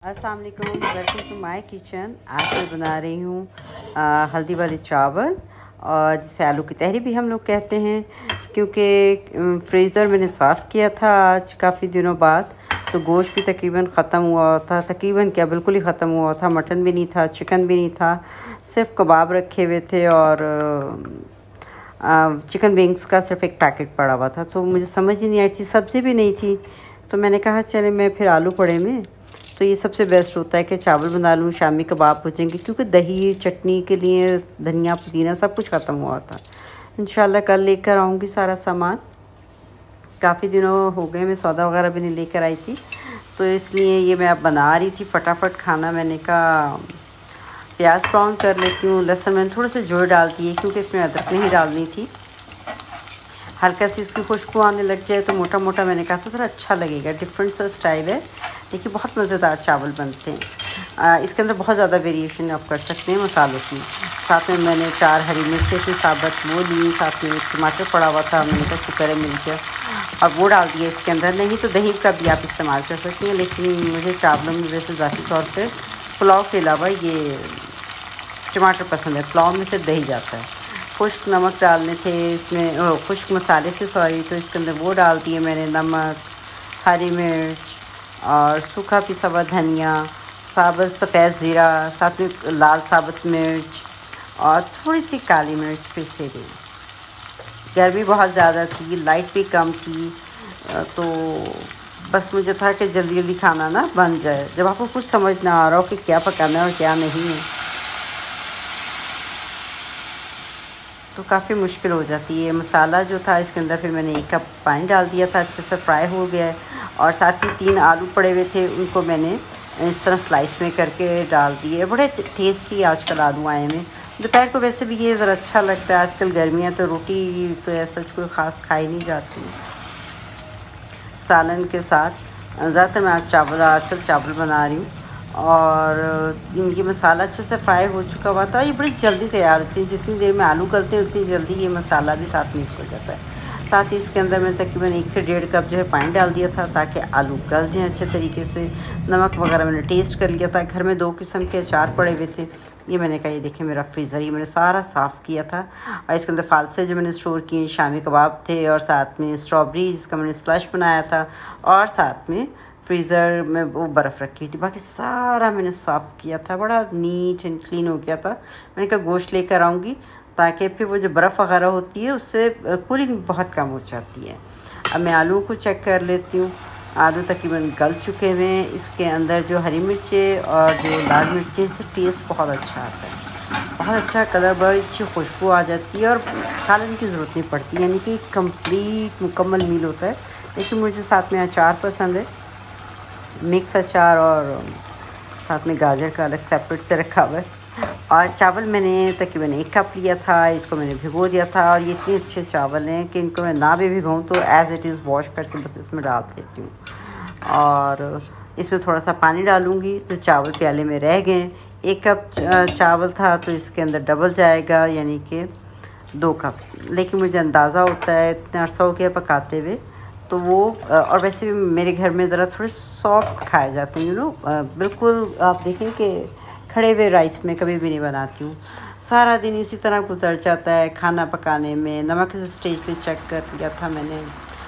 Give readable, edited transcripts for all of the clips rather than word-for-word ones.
अस्सलाम वालेकुम, welcome to my kitchen. आज मैं बना रही हूँ हल्दी वाले चावल, और जिसे आलू की तहरी भी हम लोग कहते हैं। क्योंकि फ्रीज़र मैंने साफ़ किया था आज काफ़ी दिनों बाद, तो गोश्त भी तकरीबन ख़त्म हुआ था। तकरीबन क्या, बिल्कुल ही ख़त्म हुआ था। मटन भी नहीं था, चिकन भी नहीं था, सिर्फ कबाब रखे हुए थे और चिकन विंग्स का सिर्फ एक पैकेट पड़ा हुआ था। तो मुझे समझ ही नहीं आई थी, सब्ज़ी भी नहीं थी। तो मैंने कहा चले मैं फिर आलू पड़े में, तो ये सबसे बेस्ट होता है कि चावल बना लूँ, शामी कबाब हो जाएंगे। क्योंकि दही चटनी के लिए धनिया पुदीना सब कुछ ख़त्म हुआ था। इंशाल्लाह कल लेकर आऊँगी सारा सामान। काफ़ी दिनों हो गए मैं सौदा वगैरह भी नहीं लेकर आई थी, तो इसलिए ये मैं अब बना रही थी फटाफट खाना। मैंने कहा प्याज ब्राउन कर लेती हूँ, लहसुन मैंने थोड़े से जोड़ डाल दिए क्योंकि इसमें अदरक नहीं डालनी थी। हल्का सी इसकी खुशबू आने लग जाए तो मोटा मोटा मैंने कहा था थोड़ा अच्छा लगेगा। डिफरेंट सा स्टाइल है, देखिए बहुत मज़ेदार चावल बनते हैं। इसके अंदर बहुत ज़्यादा वेरिएशन आप कर सकते हैं मसालों की। साथ में मैंने 4 हरी मिर्चें थी साबुत, वो ली। साथ में टमाटर पड़ा हुआ था, मैंने कहा शुक्र है मिल गया, और वो डाल दिया इसके अंदर। नहीं तो दही का भी आप इस्तेमाल कर सकते हैं, लेकिन मुझे चावलों में वैसे ज़ाती तौर पर पुलाव के अलावा ये टमाटर पसंद है। पुलाव में सिर्फ दही जाता है। खुश्क नमक डालने थे इसमें, खुश्क मसाले थे सॉरी, तो इसके अंदर वो डाल दिए मैंने, नमक, हरी मिर्च और सूखा पिसा हुआ धनिया, साबुत सफ़ेद ज़ीरा, साथ में लाल साबुत मिर्च और थोड़ी सी काली मिर्च फिर से दी। गर्मी बहुत ज़्यादा थी, लाइट भी कम थी, तो बस मुझे था कि जल्दी जल्दी खाना ना बन जाए। जब आपको कुछ समझ ना आ रहा हो कि क्या पकाना है और क्या नहीं है, तो काफ़ी मुश्किल हो जाती है। मसाला जो था इसके अंदर फिर मैंने 1 कप पानी डाल दिया था, अच्छे से फ्राई हो गया है। और साथ ही 3 आलू पड़े हुए थे, उनको मैंने इस तरह स्लाइस में करके डाल दिए। बड़े टेस्टी आजकल आलू आए हैं। दोपहर को वैसे भी ये ज़रा अच्छा लगता है। आजकल गर्मियाँ तो रोटी तो ऐसा कोई ख़ास खाई नहीं जाती सालन के साथ। ज़्यादातर मैं आजकल चावल बना रही हूँ, और ये मसाला अच्छे से फ्राई हो चुका हुआ था। ये बड़ी जल्दी तैयार होती है, जितनी देर में आलू गलते हैं उतनी जल्दी ये मसाला भी साथ मिक्स हो जाता है। साथ ही इसके अंदर मैंने तकरीबन 1 से 1.5 कप जो है पानी डाल दिया था, ताकि आलू गल जाएँ अच्छे तरीके से। नमक वगैरह मैंने टेस्ट कर लिया था। घर में 2 किस्म के अचार पड़े हुए थे। ये मैंने कहा ये देखिए मेरा फ्रीज़र, ये मैंने सारा साफ़ किया था। और इसके अंदर फालसे जो मैंने स्टोर किए, शामी कबाब थे, और साथ में स्ट्रॉबेरी जिसका मैंने स्लश बनाया था, और साथ में फ्रीज़र में वो बर्फ़ रखी थी। बाकी सारा मैंने साफ़ किया था, बड़ा नीट एंड क्लीन हो गया था। मैंने कहा गोश्त लेकर आऊँगी, ताकि फिर वो जो बर्फ़ वग़ैरह होती है उससे कूलिंग बहुत कम हो जाती है। अब मैं आलू को चेक कर लेती हूँ। आलू तकरीबन गल चुके हुए हैं। इसके अंदर जो हरी मिर्चें और जो लाल मिर्चें, इससे टेस्ट बहुत अच्छा आता है, बहुत अच्छा कलर, बड़ी अच्छी खुशबू आ जाती है, और सालन की ज़रूरत नहीं पड़ती, यानी कि कंप्लीट मुकम्मल मील होता है। लेकिन मुझे साथ में अचार पसंद है, मिक्स अचार, और साथ में गाजर का अलग सेपरेट से रखा हुआ है। और चावल मैंने तकरीबन 1 कप लिया था, इसको मैंने भिगो दिया था। और ये इतने अच्छे चावल हैं कि इनको मैं ना भी भिगोऊँ तो एज़ इट इज़ वॉश करके बस इसमें डाल देती हूँ। और इसमें थोड़ा सा पानी डालूँगी, तो चावल प्याले में रह गए। 1 कप चावल था तो इसके अंदर डबल जाएगा, यानी कि 2 कप। लेकिन मुझे अंदाज़ा होता है, इतना अर्सा हो गया पकाते हुए, तो वो और वैसे भी मेरे घर में ज़रा थोड़े सॉफ्ट खाए जाते हैं, बिल्कुल आप देखें कि खड़े हुए राइस में कभी भी नहीं बनाती हूँ। सारा दिन इसी तरह गुजर जाता है खाना पकाने में। नमक इस स्टेज पे चेक कर लिया था मैंने।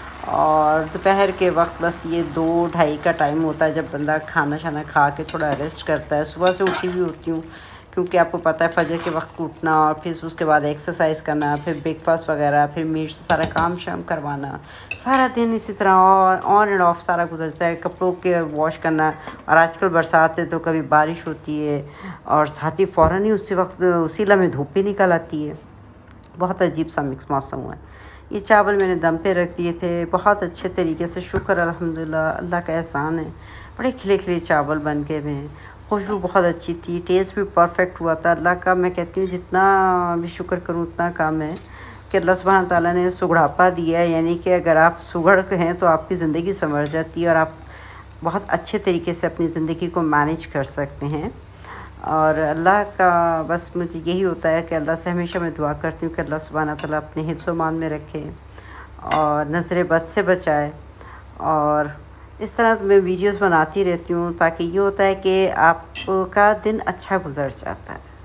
और दोपहर के वक्त बस ये 2-2:30 का टाइम होता है जब बंदा खाना शाना खा के थोड़ा रेस्ट करता है। सुबह से उठी भी होती हूँ, क्योंकि आपको पता है फजर के वक्त उठना, और फिर उसके बाद एक्सरसाइज करना, फिर ब्रेकफास्ट वगैरह, फिर मीट से सारा काम शाम करवाना, सारा दिन इसी तरह और ऑन एंड ऑफ सारा गुजरता है। कपड़ों के वॉश करना, और आजकल बरसात है तो कभी बारिश होती है, और साथ ही फ़ौरन ही उसी वक्त उसी लम्हे धूप भी निकल आती है। बहुत अजीब सा मिक्स मौसम हुआ है। ये चावल मैंने दम पे रख दिए थे बहुत अच्छे तरीके से, शुक्र अल्हम्दुलिल्लाह, अल्लाह का एहसान है। बड़े खिले खिले चावल बन के हुए हैं, खुशबू बहुत अच्छी थी, टेस्ट भी परफेक्ट हुआ था। अल्लाह का मैं कहती हूँ जितना भी शुक्र करूँ उतना कम है कि अल्लाह सुब्हान ताला ने सुगड़ापा दिया है। यानी कि अगर आप सुगड़ हैं तो आपकी ज़िंदगी संवर जाती है, और आप बहुत अच्छे तरीके से अपनी ज़िंदगी को मैनेज कर सकते हैं। और अल्लाह का बस मुझे यही होता है कि अल्लाह से हमेशा मैं दुआ करती हूँ कि अल्लाह सुब्हान ताला अपने हिफ्ज़-ओ-मान में रखे, और नज़र बद से बचाए, और इस तरह तो मैं वीडियोस बनाती रहती हूँ, ताकि ये होता है कि आपका दिन अच्छा गुजर जाता है।